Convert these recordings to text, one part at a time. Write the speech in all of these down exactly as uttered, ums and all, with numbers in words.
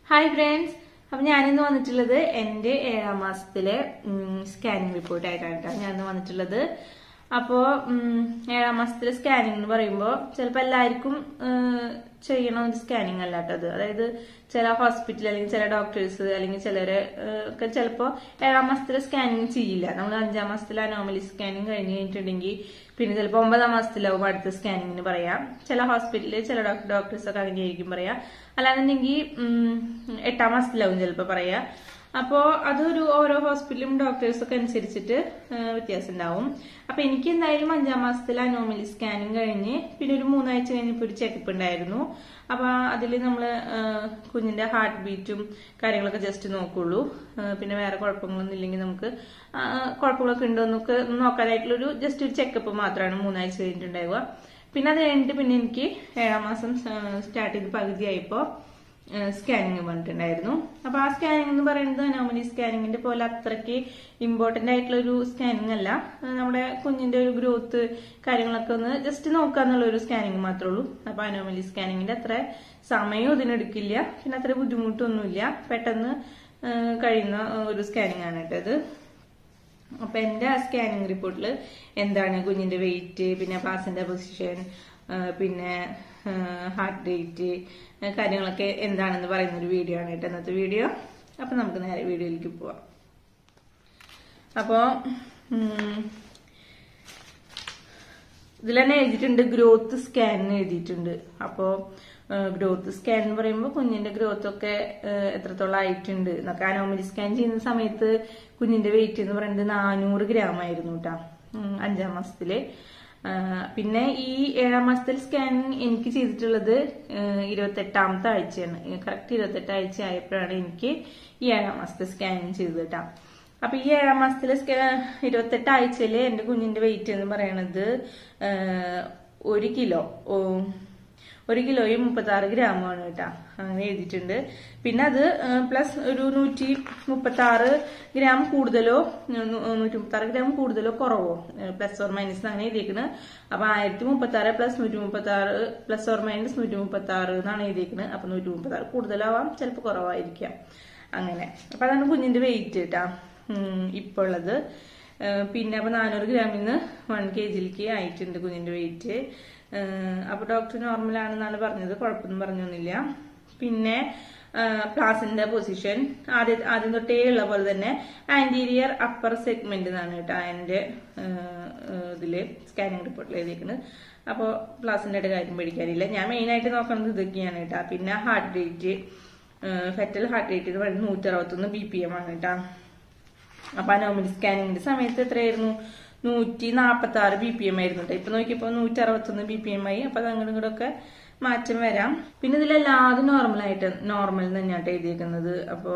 Hi friends, അപ്പോൾ ഞാൻ ഇന്ന് വന്നിട്ടുള്ളത് എൻ്റെ ഏഴാം മാസത്തിലെ സ്കാനിംഗ് റിപ്പോർട്ട് ആയിട്ടാണ് ഞാൻ ഇന്ന് വന്നിട്ടുള്ളത്. അപ്പോൾ ഏഴാം മാസത്തിലെ സ്കാനിംഗ് എന്ന് പറയുമ്പോൾ ചിലപ്പോൾ എല്ലാവർക്കും ചെയ്യണ ഒരു സ്കാനിങ് അല്ല കേട്ടോ അത്. അതായത് ചില ഹോസ്പിറ്റൽ അല്ലെങ്കിൽ ചില ഡോക്ടേഴ്സ് അല്ലെങ്കിൽ ചിലരെ ഒക്കെ ചിലപ്പോൾ ഏഴാം മാസത്തിലെ സ്കാനിങ് ചെയ്യില്ല. നമ്മൾ അഞ്ചാം മാസത്തിലെ അനോമലി സ്കാനിങ് കഴിഞ്ഞ് കഴിഞ്ഞിട്ടുണ്ടെങ്കിൽ പിന്നെ ചിലപ്പോൾ ഒമ്പതാം മാസത്തിലാവും അടുത്ത സ്കാനിങ്ങിന് പറയാം. ചില ഹോസ്പിറ്റലിൽ ചില ഡോക്ടേഴ്സ് ഒക്കെ അങ്ങനെ ആയിരിക്കും പറയാ. അല്ലാന്നുണ്ടെങ്കിൽ എട്ടാം മാസത്തിലാവും ചിലപ്പോൾ പറയാ. അപ്പോ അതൊരു ഓരോ ഹോസ്പിറ്റലും ഡോക്ടേഴ്സ് ഒക്കെ അനുസരിച്ചിട്ട് വ്യത്യാസം ഉണ്ടാവും. അപ്പൊ എനിക്ക് എന്തായാലും അഞ്ചാം മാസത്തിൽ അനോമലി സ്കാനിങ് കഴിഞ്ഞ് പിന്നെ ഒരു മൂന്നാഴ്ച കഴിഞ്ഞപ്പോ ഒരു ചെക്കപ്പ് ഉണ്ടായിരുന്നു. അപ്പൊ അതില് നമ്മള് കുഞ്ഞിന്റെ ഹാർട്ട് ബീറ്റും കാര്യങ്ങളൊക്കെ ജസ്റ്റ് നോക്കുള്ളൂ. പിന്നെ വേറെ കുഴപ്പങ്ങളൊന്നും ഇല്ലെങ്കിൽ നമുക്ക് കുഴപ്പങ്ങളൊക്കെ ഉണ്ടോ എന്നൊക്കെ നോക്കാനായിട്ടുള്ളൊരു ജസ്റ്റ് ഒരു ചെക്കപ്പ് മാത്രമാണ് മൂന്നാഴ്ച കഴിഞ്ഞിട്ടുണ്ടാവുക. പിന്നെ അത് കഴിഞ്ഞിട്ട് പിന്നെ എനിക്ക് ഏഴാം മാസം സ്റ്റാർട്ട് ചെയ്ത് പകുതിയായപ്പോ സ്കാനിങ് വന്നിട്ടുണ്ടായിരുന്നു. അപ്പൊ ആ സ്കാനിങ് എന്ന് പറയുന്നത് അനോമലി സ്കാനിങ്ങിന്റെ പോലെ അത്രയ്ക്ക് ഇമ്പോർട്ടന്റ് ആയിട്ടുള്ള ഒരു സ്കാനിങ് അല്ല. നമ്മുടെ കുഞ്ഞിന്റെ ഒരു ഗ്രോത്ത് കാര്യങ്ങളൊക്കെ ഒന്ന് ജസ്റ്റ് നോക്കാന്നുള്ള ഒരു സ്കാനിങ് മാത്രമേ ഉള്ളൂ. അപ്പൊ അനോമലി സ്കാനിങ്ങിന്റെ അത്ര സമയവും ഇതിനെടുക്കില്ല, പിന്നെ അത്ര ബുദ്ധിമുട്ടൊന്നുമില്ല, പെട്ടെന്ന് കഴിയുന്ന ഒരു സ്കാനിങ് ആണ് കേട്ടത്. അപ്പൊ എന്റെ ആ സ്കാനിങ് റിപ്പോർട്ടിൽ എന്താണ് കുഞ്ഞിന്റെ വെയിറ്റ്, പിന്നെ പ്ലാസന്റ പൊസിഷൻ, പിന്നെ ഹാർട്ട് റേറ്റ് കാര്യങ്ങളൊക്കെ എന്താണെന്ന് പറയുന്ന ഒരു വീഡിയോ ആണ് കേട്ടോ ഇന്നത്തെ വീഡിയോ. അപ്പൊ നമുക്ക് നേരെ വീഡിയോയിലേക്ക് പോവാം. അപ്പോ ഇതിൽ തന്നെ എഴുതിയിട്ടുണ്ട് ഗ്രോത്ത് സ്കാൻ എഴുതിയിട്ടുണ്ട്. അപ്പോ ഗ്രോത്ത് സ്കാൻ എന്ന് പറയുമ്പോൾ കുഞ്ഞിന്റെ ഗ്രോത്ത് ഒക്കെ എത്രത്തോളം ആയിട്ടുണ്ട് എന്നൊക്കെ. അനോമലി സ്കാൻ ചെയ്യുന്ന സമയത്ത് കുഞ്ഞിന്റെ വെയിറ്റ് എന്ന് പറയുന്നത് നാനൂറ് ഗ്രാം ആയിരുന്നു കേട്ടാ അഞ്ചാം മാസത്തില്. പിന്നെ ഈ ഏഴാം മാസത്തിൽ സ്കാൻ എനിക്ക് ചെയ്തിട്ടുള്ളത് ഇരുപത്തെട്ടാമത്തെ ആഴ്ചയാണ്. കറക്റ്റ് ഇരുപത്തെട്ട് ആഴ്ച ആയപ്പോഴാണ് എനിക്ക് ഈ ഏഴാം മാസത്തെ സ്കാനിങ് ചെയ്തത് കേട്ടാ. അപ്പൊ ഈ ഏഴാം മാസത്തിലെ ഇരുപത്തെട്ട് ആഴ്ചയില് എന്റെ കുഞ്ഞിന്റെ വെയിറ്റ് എന്ന് പറയണത് ഒരു കിലോ ഒരു കിലോയും മുപ്പത്തി ആറ് ഗ്രാമാണ് കേട്ടാ. അങ്ങനെ എഴുതിയിട്ടുണ്ട്. പിന്നെ അത് പ്ലസ് ഒരു നൂറ്റി മുപ്പത്തി ആറ് ഗ്രാം കൂടുതലോ നൂറ്റി മുപ്പത്തി ആറ് ഗ്രാം കൂടുതലോ കുറവോ പ്ലസ് ഓർ മൈനസ് അങ്ങനെ എഴുതിയിരിക്കുന്നത്. അപ്പൊ ആയിരത്തി മുപ്പത്തി ആറ് പ്ലസ് നൂറ്റി മുപ്പത്തി ആറ് പ്ലസ് ഓർ മൈനസ് നൂറ്റി മുപ്പത്തി ആറ് എന്നാണ് എഴുതിയിരിക്കുന്നത്. അപ്പൊ നൂറ്റി മുപ്പത്തി ആറ് കൂടുതലാവാം, ചിലപ്പോൾ കുറവായിരിക്കാം. അങ്ങനെ അപ്പൊ അതാണ് കുഞ്ഞിന്റെ വെയിറ്റ് കേട്ടാ ഇപ്പൊ ഉള്ളത്. പിന്നെ അപ്പൊ നാനൂറ് ഗ്രാമിൽ നിന്ന് വൺ കെ ജിയിലേക്ക് ആയിട്ടുണ്ട് കുഞ്ഞിന്റെ വെയിറ്റ്. അപ്പൊ ഡോക്ടർ നോർമൽ ആണെന്നാണ് പറഞ്ഞത്, കുഴപ്പമൊന്നും പറഞ്ഞൊന്നുമില്ല. പിന്നെ പ്ലാസന്റ പൊസിഷൻ ആദ്യം ആദ്യം തൊട്ടേ ഉള്ള പോലെ തന്നെ ആന്റീരിയർ അപ്പർ സെഗ്മെന്റ് എന്നാണ് കേട്ടോ എന്റെ ഇതില് സ്കാനിങ് റിപ്പോർട്ടിൽ എഴുതിയിരിക്കുന്നത്. അപ്പോൾ പ്ലാസന്റയുടെ കാര്യം പേടിക്കാനില്ല. ഞാൻ മെയിൻ ആയിട്ട് നോക്കുന്നത് ഇതൊക്കെയാണ് കേട്ടാ. പിന്നെ heart rate, fetal heart rate എന്ന് പറയുന്നത് നൂറ്റി അറുപത്തൊന്ന് ബി പി എം ആണ് കേട്ടാ. അപ്പൊ അനോമലി സ്കാനിങ്ങിന്റെ സമയത്ത് എത്രയായിരുന്നു? നൂറ്റി നാപ്പത്തി ആറ് ബി പി എം ആയിരുന്നു കേട്ടോ. ഇപ്പൊ നോക്കിയപ്പോ നൂറ്റി അറുപത്തൊന്ന് ബി പി എം ആയി. അപ്പൊ അത് അങ്ങോട്ടും ഇങ്ങോട്ടൊക്കെ മാറ്റം വരാം. പിന്നെ ഇതിലെല്ലാതും നോർമലായിട്ട് നോർമൽ തന്നെയായിട്ട് എഴുതിയേക്കുന്നത്. അപ്പോ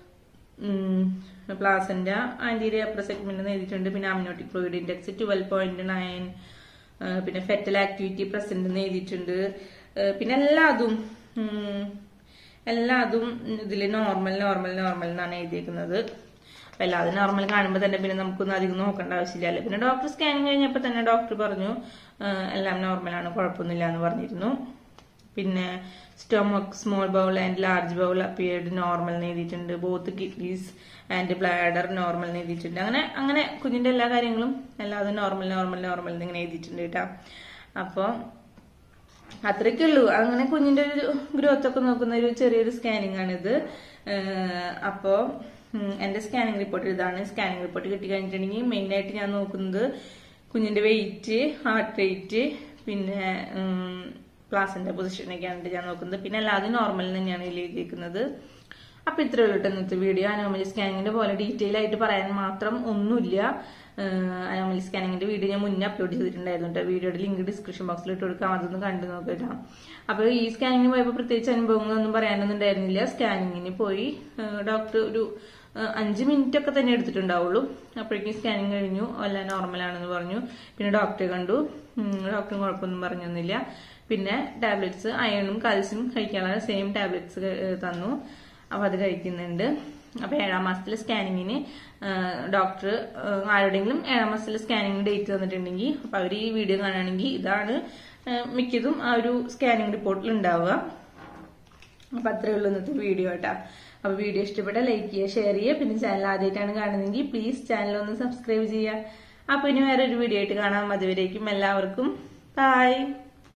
പ്ലാസന്റ ആന്റീരിയർ അപ്പർ സെഗ്മെന്റ് എഴുതിയിട്ടുണ്ട്. പിന്നെ amniotic fluid index twelve point nine, പിന്നെ ഫെറ്റൽ ആക്ടിവിറ്റി പ്രസന്റ് എന്ന് എഴുതിയിട്ടുണ്ട്. പിന്നെ എല്ലാതും എല്ലാതും ഇതില് നോർമൽ നോർമൽ നോർമൽ എന്നാണ് എഴുതിയേക്കുന്നത്. അപ്പൊ എല്ലാവരും നോർമൽ കാണുമ്പോൾ തന്നെ പിന്നെ നമുക്കൊന്നും അധികം നോക്കേണ്ട ആവശ്യമില്ല. പിന്നെ ഡോക്ടർ സ്കാനിങ് കഴിഞ്ഞപ്പോൾ തന്നെ ഡോക്ടർ പറഞ്ഞു എല്ലാം നോർമലാണ്, കുഴപ്പമൊന്നുമില്ല എന്ന് പറഞ്ഞിരുന്നു. പിന്നെ stomach, small bowel and large bowel appeared normal എന്ന് എഴുതിയിട്ടുണ്ട്. Both kidneys and bladder normal എന്ന് എഴുതിയിട്ടുണ്ട്. അങ്ങനെ അങ്ങനെ കുഞ്ഞിന്റെ എല്ലാ കാര്യങ്ങളും എല്ലാതും നോർമൽ നോർമൽ നോർമൽ എന്ന് ഇങ്ങനെ എഴുതിയിട്ടുണ്ട് കേട്ടോ. അപ്പൊ അത്രയ്ക്കുള്ളൂ. അങ്ങനെ കുഞ്ഞിന്റെ ഒരു ഗ്രോത്ത് ഒക്കെ നോക്കുന്ന ഒരു ചെറിയൊരു സ്കാനിങ് ആണിത്. അപ്പോ എന്റെ സ്കാനിങ് റിപ്പോർട്ട് ഇതാണ്. സ്കാനിങ് റിപ്പോർട്ട് കിട്ടി കഴിഞ്ഞിട്ടുണ്ടെങ്കിൽ മെയിൻ ആയിട്ട് ഞാൻ നോക്കുന്നത് കുഞ്ഞിന്റെ വെയിറ്റ്, ഹാർട്ട് റേറ്റ്, പിന്നെ പ്ലാസന്റ പൊസിഷനൊക്കെയാണ് ഞാൻ നോക്കുന്നത്. പിന്നെ എല്ലാതും നോർമൽ തന്നെയാണ് എഴുതിയിരിക്കുന്നത്. അപ്പൊ ഇത്രയേ ഉള്ളൂ ഇന്നത്തെ വീഡിയോ. അനോമലി സ്കാനിങ്ങിന്റെ പോലെ ഡീറ്റെയിൽ ആയിട്ട് പറയാൻ മാത്രം ഒന്നുമില്ല. അനോമലി സ്കാനിങ്ങിന്റെ വീഡിയോ ഞാൻ മുന്നേ അപ്ലോഡ് ചെയ്തിട്ടുണ്ടായിരുന്നു കേട്ടോ. വീഡിയോയുടെ ലിങ്ക് ഡിസ്ക്രിപ്ഷൻ ബോക്സിൽ ഇട്ട് കൊടുക്കാം, അതൊന്ന് കണ്ടു നോക്കിട്ടോ. അപ്പൊ ഈ സ്കാനിങ്ങിന് പോയപ്പോൾ പ്രത്യേകിച്ച് അനുഭവങ്ങളൊന്നും പറയാനൊന്നും ഉണ്ടായിരുന്നില്ല. സ്കാനിങ്ങിന് പോയി ഡോക്ടർ ഒരു അഞ്ച് മിനിറ്റ് ഒക്കെ തന്നെ എടുത്തിട്ടുണ്ടാവുള്ളൂ. അപ്പോഴേക്കും സ്കാനിങ് കഴിഞ്ഞു, എല്ലാം നോർമലാണെന്ന് പറഞ്ഞു. പിന്നെ ഡോക്ടറെ കണ്ടു, ഡോക്ടറും കുഴപ്പമൊന്നും പറഞ്ഞൊന്നുമില്ല. പിന്നെ ടാബ്ലറ്റ്സ് അയണും കാൽസ്യം കഴിക്കാനുള്ള സെയിം ടാബ്ലറ്റ്സ് തന്നു. അപ്പൊ അത് കഴിക്കുന്നുണ്ട്. അപ്പൊ ഏഴാം മാസത്തിലെ സ്കാനിങ്ങിന് ഡോക്ടർ ആരുടെങ്കിലും ഏഴാം മാസത്തിലെ സ്കാനിങ് ഡേറ്റ് തന്നിട്ടുണ്ടെങ്കിൽ അപ്പൊ അവർ ഈ വീഡിയോ കാണുകയാണെങ്കിൽ ഇതാണ് മിക്കതും ആ ഒരു സ്കാനിങ് റിപ്പോർട്ടിൽ ഉണ്ടാവുക. അപ്പൊ അത്രേ ഉള്ളൂ ഇന്നത്തെ വീഡിയോ കേട്ടോ. അപ്പൊ വീഡിയോ ഇഷ്ടപ്പെട്ട ലൈക്ക് ചെയ്യുക, ഷെയർ ചെയ്യുക. പിന്നെ ചാനൽ ആദ്യമായിട്ടാണ് കാണുന്നതെങ്കിൽ പ്ലീസ് ചാനൽ ഒന്ന് സബ്സ്ക്രൈബ് ചെയ്യുക. അപ്പൊ ഇനി വേറെ ഒരു വീഡിയോ ആയിട്ട് കാണാം. അതുവരേക്കും എല്ലാവർക്കും ബൈ.